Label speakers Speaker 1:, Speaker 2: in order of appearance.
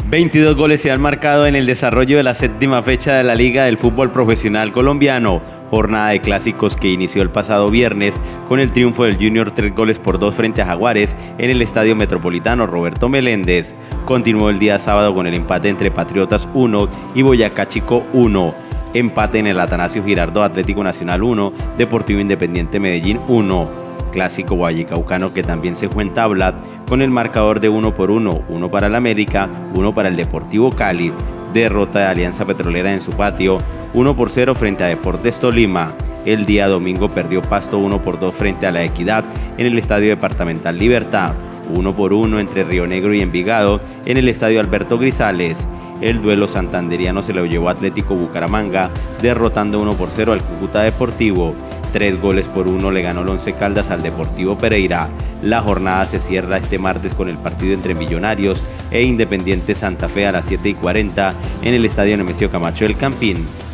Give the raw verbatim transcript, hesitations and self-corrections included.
Speaker 1: veintidós goles se han marcado en el desarrollo de la séptima fecha de la Liga del Fútbol Profesional Colombiano, jornada de clásicos que inició el pasado viernes con el triunfo del Junior tres goles por dos frente a Jaguares en el Estadio Metropolitano Roberto Meléndez. Continuó el día sábado con el empate entre Patriotas uno y Boyacá Chico uno, empate en el Atanasio Girardot Atlético Nacional uno, Deportivo Independiente Medellín uno. Clásico vallecaucano que también se fue en tabla con el marcador de uno por uno, uno para el América, uno para el Deportivo Cali, derrota de Alianza Petrolera en su patio, uno por cero frente a Deportes Tolima. El día domingo perdió Pasto uno por dos frente a La Equidad en el Estadio Departamental Libertad, uno por uno entre Río Negro y Envigado en el Estadio Alberto Grisales. El duelo santanderiano se lo llevó Atlético Bucaramanga, derrotando uno por cero al Cúcuta Deportivo. Tres goles por uno le ganó el Once Caldas al Deportivo Pereira. La jornada se cierra este martes con el partido entre Millonarios e Independiente Santa Fe a las siete y cuarenta en el Estadio Nemesio Camacho del Campín.